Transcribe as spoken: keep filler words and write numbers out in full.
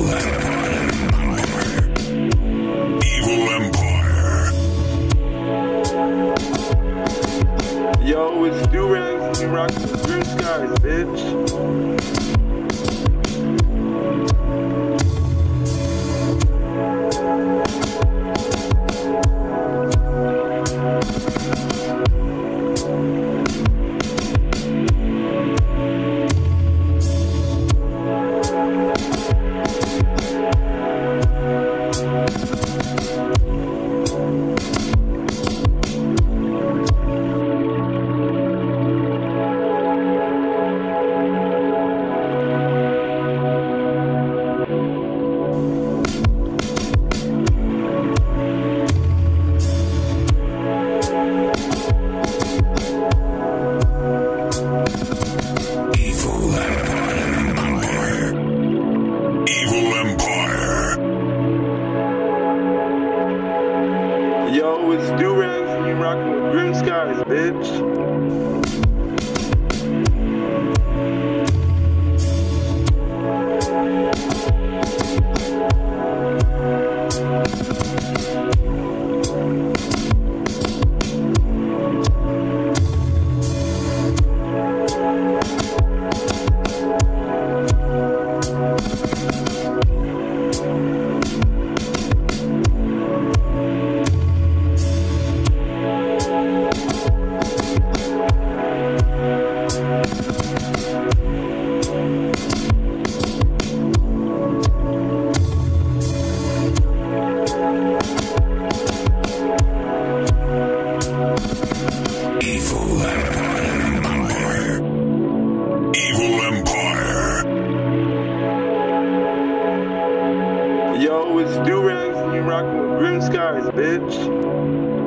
Yo, it's Durez, you rockin' with Grimskys, bitch. Yo, it's Durez, you rockin' with Grimskys, bitch. Yo, it's Durez, you rockin' with Grimskys, bitch.